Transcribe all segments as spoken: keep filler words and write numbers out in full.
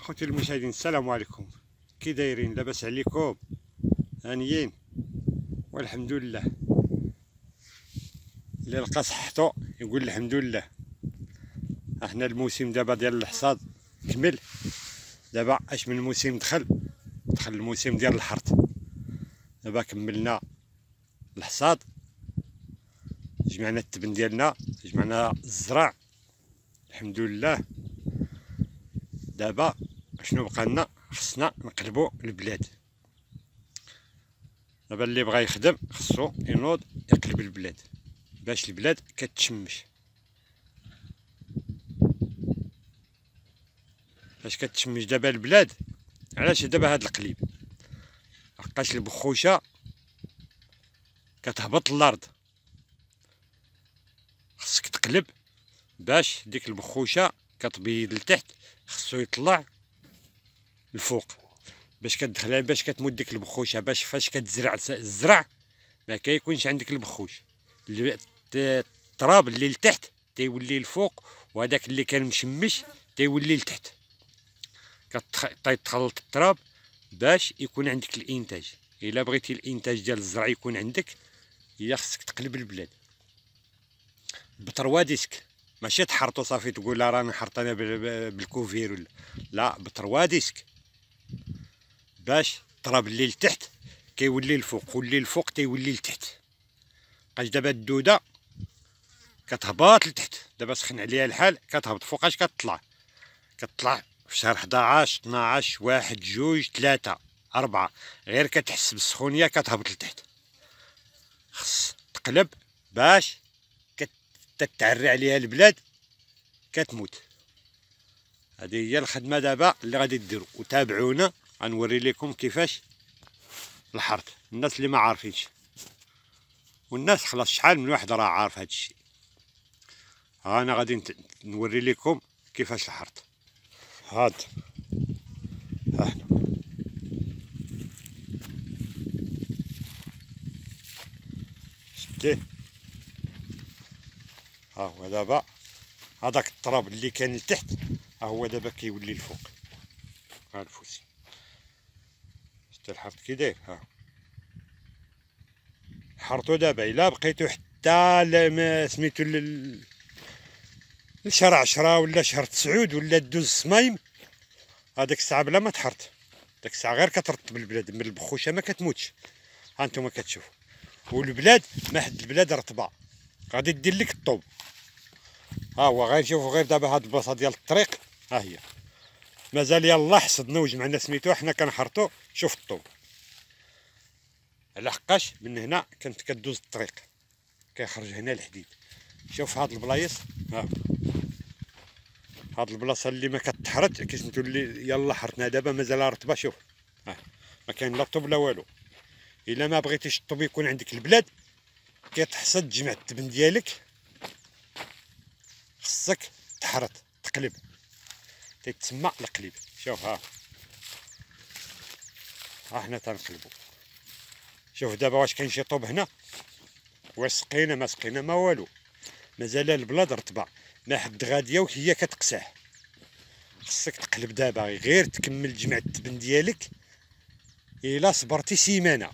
خوتي المشاهدين، السلام عليكم. كي دايرين؟ لاباس عليكم؟ هانيين والحمد لله. اللي لقى صحتو يقول الحمد لله. احنا الموسم دابا ديال الحصاد كمل. دابا اش من موسم دخل دخل الموسم ديال الحرث. دابا كملنا الحصاد، جمعنا التبن ديالنا، جمعنا الزرع الحمد لله. دابا شنو بقى لنا؟ خصنا نقلبوا البلاد. دابا اللي بغى يخدم خصو ينوض يقلب البلاد باش البلاد كتشمش. باش كتشمش دابا البلاد؟ علاش دابا هاد القليب؟ لحقاش البخوشه كتهبط للارض، خصك تقلب باش ديك البخوشه كتبيض لتحت، خصو يطلع الفوق باش كتدخلها، باش كتمد ديك البخوشه، باش فاش كتزرع الزرع ما كيكونش عندك البخوش. التراب اللي لتحت تيولي الفوق، وهذاك اللي كان مشمش تيولي لتحت. كتخلط التراب باش يكون عندك الانتاج. الا بغيتي الانتاج ديال الزرع يكون عندك، هي خصك تقلب البلاد بترواديسك، ماشي تحرطو صافي تقول لا راني حرط انا بالكوفير ولا لا، بترواديسك باش التراب اللي لتحت كيولي الفوق، واللي الفوق تيولي لتحت. بقاش دابا الدوده كتهبط لتحت، دابا سخن عليها الحال كتهبط. فوقاش كتطلع؟ كتطلع في شهر حداعش اثناعش واحد جوج ثلاثة أربعة، غير كتحس بالسخونيه كتهبط لتحت. خص تقلب باش كتعري عليها البلاد كتموت. هذه هي الخدمه دابا اللي غادي ديروا، وتابعونا غنوري لكم كيفاش الحرث. الناس اللي ما عارفينش، والناس خلاص شحال من واحد راه عارف هذا الشيء. ها انا غادي نوري لكم كيفاش الحرث. هاد ها هنا شتيه، ها هو دابا هذاك التراب اللي كان لتحت ها هو دابا كيولي الفوق. ها الفوسي شتي الحرث كي داير. ها حرطو دابا الا بقيتو حتى سميتو لشهر عشرة ولا شهر تسعود ولا دوز الصمايم، هذاك الساعه بلا ما تحرط، داك الساعه غير كترطب البلاد من البخوشه ما كتموتش. ها نتوما كتشوفوا، والبلاد ما حد البلاد رطبه غادي دير لك الطوب. ها هو غير شوفوا، غير دابا هاد البلاصه ديال الطريق ها هي مازال يلاه حصدنا وجمعنا سميتو حنا كنحرطو. شوف الطوب على حقاش من هنا كانت كدوز الطريق كيخرج هنا الحديد. شوف هاد البلايص، ها هاد البلاصه اللي ما كتحرث كيسميتو اللي يلا حرثنا دابا مازال رطبه. شوف ها ما كاين لا طوب لا والو. الا ما بغيتيش الطوب يكون عندك البلاد كتحصد تجمع التبن ديالك، خصك تحرث تقلب، تيتسمى القليب. شوف ها ها حنا تنقلبو. شوف دابا واش كاين شي طوب هنا؟ واش سقينا؟ ما سقينا ما والو، مازال البلاد رطبه ما حد غاديه وهي كتقسح. خصك تقلب دابا غير تكمل جمع التبن ديالك. الا صبرتي سيمانه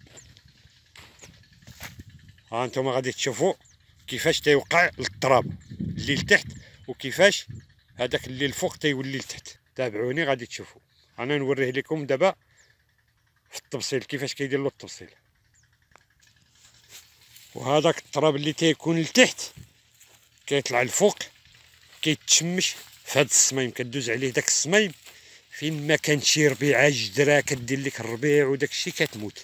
ها انتم غادي تشوفوا كيفاش تيوقع التراب اللي لتحت وكيفاش هذاك اللي الفوق تيولي لتحت. تابعوني غادي تشوفوا. انا نوريه لكم دابا في التبصيل كيفاش كيدير له التبصيل. وهذاك التراب اللي تيكون لتحت كيطلع الفوق كيتشمش في هذا الصميم، كدوز عليه داك الصميم فين ما كان شي ربيعه جدره كدير لك الربيع وداك الشيء كتموت.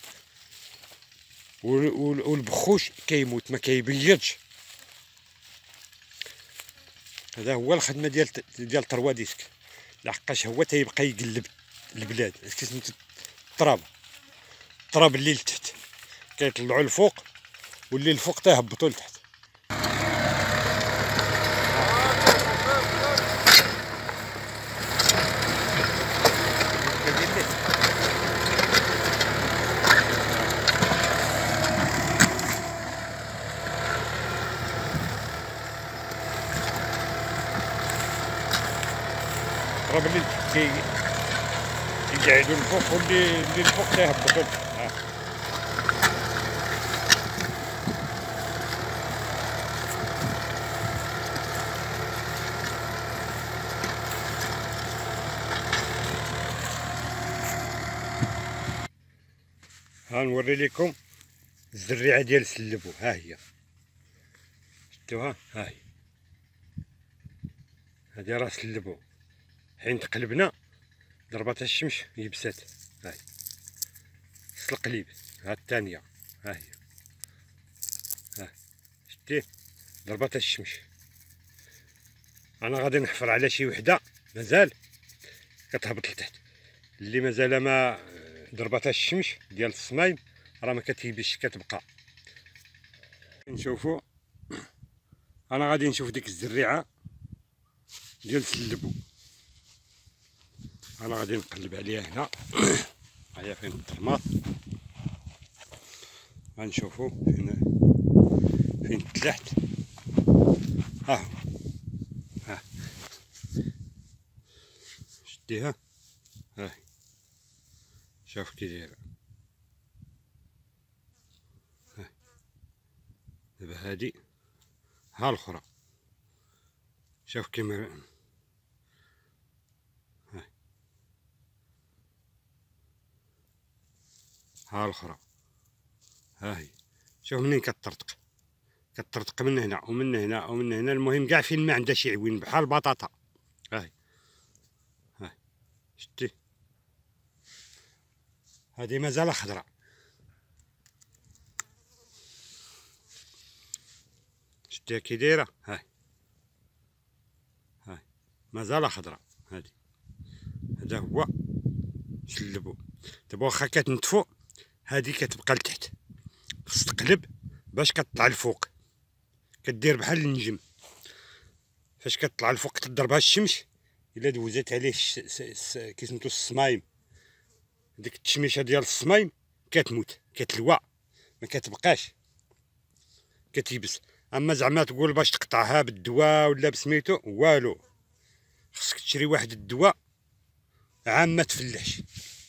والبخوش كيموت ما كيبيضش. هذا هو الخدمه ديال ديال ترواديسك، لحقاش هو تيبقى يقلب البلاد. كيسميتو التراب، التراب اللي لتحت كيطلعوا الفوق واللي الفوق تيهبطوا لتحت. تراب اللي كي كيقعدوا الفوق واللي اللي الفوق تيهبطوا. ها ها نوري لكم الزريعه ديال السلبو. ها هي شفتوها، ها هي هادي راه سلبو. حين تقلبنا ضربتها الشمس يبست. ها هي خص القليب. ها الثانيه، ها هي، ها شتي ضربتها الشمس. انا غادي نحفر على شي وحده مازال كتهبط لتحت، اللي مازال ما ضربتها الشمس ديال الصمايم راه ما كتيبش كتبقى. نشوفوا انا غادي نشوف ديك الزريعه ديال السلبو. انا غادي نقلب عليها هنا. هيا فين الطرماط، غنشوفوا فين فين تلحت. ها ها شديها، ها شوف كي دايره. دابا هادي ها الاخرى، شوف كيما ها ها الاخرى، ها هي شوف منين كتطرطق، كتطرطق من هنا ومن هنا ومن هنا. المهم كاع فين ما عندها شي عوين بحال البطاطا. ها هي ها شتي هادي مازال خضراء. شتيها كي دايره، ها ها مازال خضراء. هادي هذا هو سلبو. دابا واخا كتنتفو هادي كتبقى لتحت، خص تقلب باش كطلع الفوق، كدير بحال النجم. فاش كطلع الفوق تضربها الشمس، الا دوزات عليه كي سميتو الصمايم، ديك التشميشه ديال الصمايم كتموت كتلوى ما كتبقاش كتيبس. اما زعما تقول باش تقطعها بالدواء ولا بسميتو والو، خصك تشري واحد الدواء عام ما تفلحش.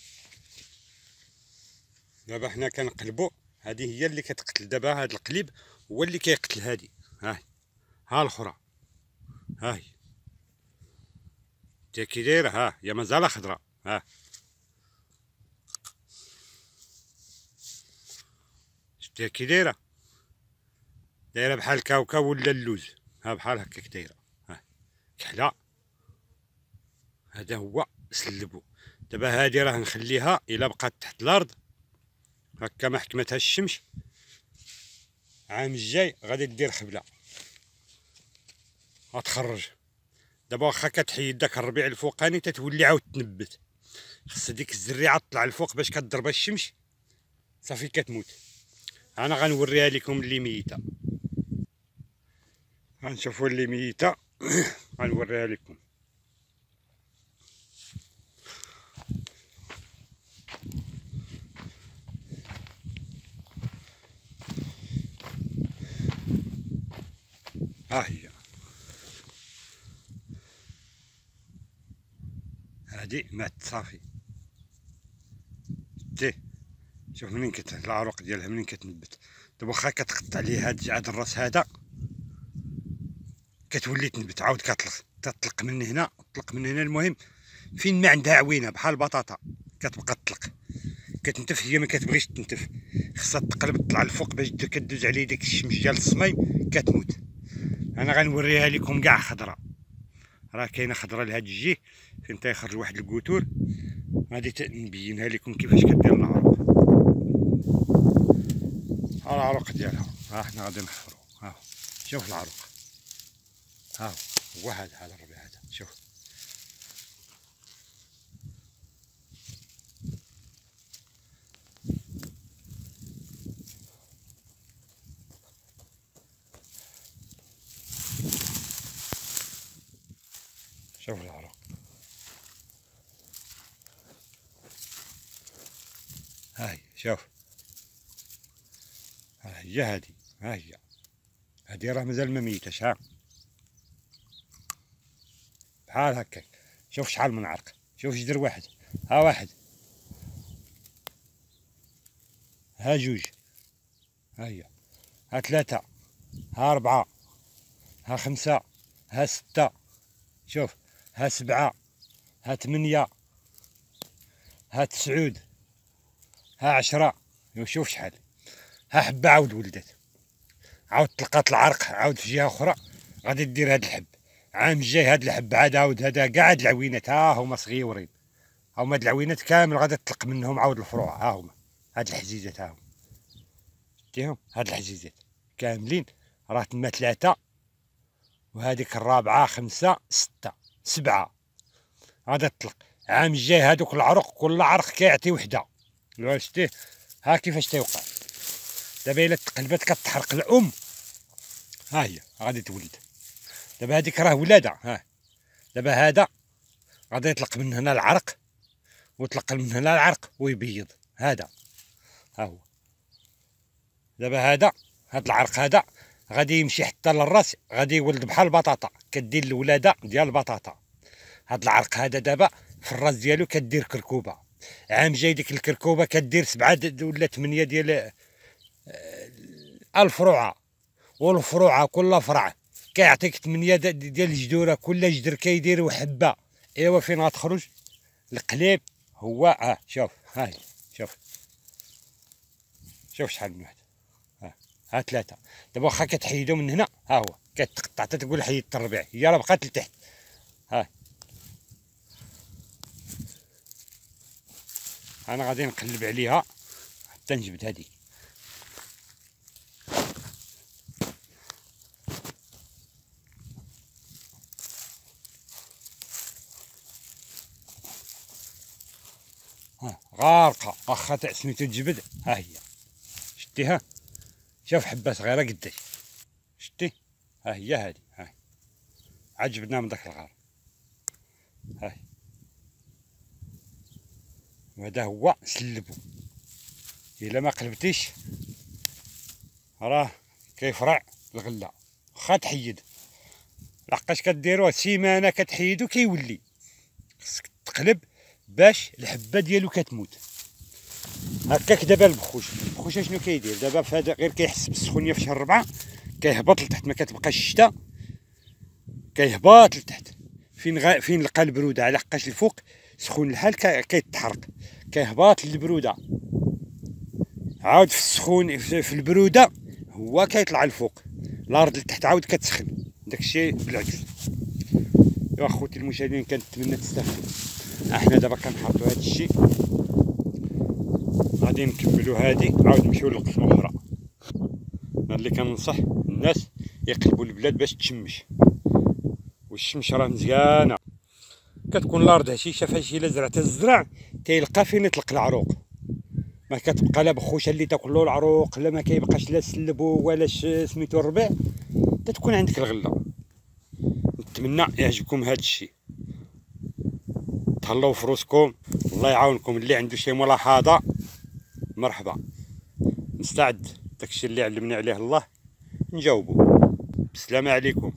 دابا حنا كنقلبو، هذه هي اللي كتقتل. دابا هاد القليب هو اللي كيقتل هادي. ها هي ها الاخرى، ها هي تا كي دايره، ها هي مازال خضراء. ها شتيها كي دايره، دايره بحال الكاوكاو ولا اللوز. ها بحال هكاك دايره، ها كحله. هذا هو سلبو. دابا هادي راه نخليها الا بقات تحت الارض هكا ما حكمتها الشمس، عام الجاي غادي دير خبله غتخرج. دابا واخا كتحيد داك الربيع الفوقاني تتولي عاود تنبت، خص ديك الزريعه تطلع الفوق باش كتضربها الشمس صافي كتموت. انا غنوريها لكم اللي ميته. غنشوفوا اللي ميته غنوريها لكم. ها هي هادي مات صافي. تي شوف منين كت العروق ديالها منين كتنبت. دابا واخا كتقطع عليه هاد هاد الراس هذا كتولي تنبت عاود كتطلق تطلق من هنا تطلق من هنا. المهم فين ما عندها عوينه بحال البطاطا كتبقى تطلق كتنتف. هي ما كتبغيش تنتف، خصها تقلب تطلع الفوق باش كدوز عليه ديك الشمس ديال الصميم كتموت. انا غنوريها لكم كاع خضراء، راه كاينه خضراء لهاد الجهه فين تيخرج واحد الكوتور. غادي نبينها لكم كيفاش كدير العروق. ها العروق ديالها، ها حنا غادي نحفرو. ها شوف العروق، ها هو هذا هذا الربيع هذا. شوف شوف العروق، ها هي شوف، ها هي هادي، ها هي هادي راه مازال ما ميتاش. ها بحال هكاك شوف شحال من عرق، شوف جدر واحد، ها واحد، ها جوج، ها هي، ها ثلاثة، ها أربعة، ها خمسة، ها ستة، شوف، ها سبعة، ها ثمانية، ها تسعود، ها عشرة، شوف شحال، ها حبة عاود ولدت، عاود تلقات العرق عاود في جهة أخرى، غادي دير هاد الحب، عام الجاي هاد الحب عاد عاود هذا كاع هاد العوينات ها هما صغيورين، ها هما هاد العوينات كامل غادي تطلق منهم عاود الفروع، ها هما هاد الحزيزات ها هما، شتيهم هاد الحزيزات كاملين راه تما ثلاثة، وهذيك الرابعة خمسة ستة سبعة، غادا تطلق، عام الجاي هادوك العرق كل عرق كيعطي وحدة، شتيه ها كيفاش تيوقع، دابا إلا تقلبات كتحرق الأم، ها هي غادي تولد، دابا هاديك راه ولادة، ها دابا هذا غادي يطلق من هنا العرق، ويطلق من هنا العرق ويبيض، هذا ها هو، دابا هذا هاد العرق هذا غادي يمشي حتى للراس، غادي يولد بحال البطاطا، كدير الولادة ديال البطاطا، هاد العرق هذا دابا في الراس ديالو كدير كركوبة، عام جاي ديك الكركوبة كدير سبعة ولا ثمانية ديال الفروعة، والفروعة كل فرع كيعطيك ثمانية ديال الجدورة، كل جدر كيدير حبة، ايوا فين غتخرج القليب هو اه شوف ها هي شوف، شوف شحال من واحد، ها ها ثلاثة، دابا واخا كتحيدو من هنا ها هو كتقطع حتى تقول حيدت الربيع، هي راه بقات لتحت، ها انا غادي نقلب عليها حتى نجبد هذيك، ها غارقه واخا تاع سميتو تجبد، ها هي شتيها، شوف حبه صغيره قداش، شتي ها هي هادي، ها عاد جبدناها من داك الغار، ها هي، وهذا هو سلبو، الا ما قلبتيش راه كيفرع الغله، واخا تحيد لحقاش كديروه سيمانه كتحيدو كيولي، خصك تقلب باش الحبه ديالو كتموت، هكاك. دابا البخوش البخوش شنو كيدير دابا فهذا غير كيحس بالسخونيه في شهر ربعة كيهبط لتحت، ما كتبقاش الشتا كيهبط لتحت، فين غا فين لقى البروده، على حقاش الفوق سخون الحال كيتحرق كيهبط للبروده، عاود في السخون في البروده هو كيطلع الفوق، الارض لتحت عاود كتسخن، داكشي بالعكس. يا اخوتي المشاهدين كنتمنى تستافدوا، احنا دابا كنحطوا هذا الشيء غادي نكملوا هادي عاود نمشيو للقسم الاخرى. انا اللي كننصح الناس يقلبوا البلاد باش تشمش، والشمس راه مزيانه، كتكون الارض هشيشه فاش الا زرعت الزرع تيلقى فين يطلق العروق، ما كتبقى لا بخوشه اللي تاكلو العروق، لا ما كيبقاش لا سلبو ولا سميتو الربيع، تتكون عندك الغله. نتمنى يعجبكم هذا الشيء، تهلاو في روسكم، الله يعاونكم. اللي عنده شي ملاحظه مرحبا، نستعد داكشي اللي علمني عليه الله نجاوبو. بالسلامه عليكم.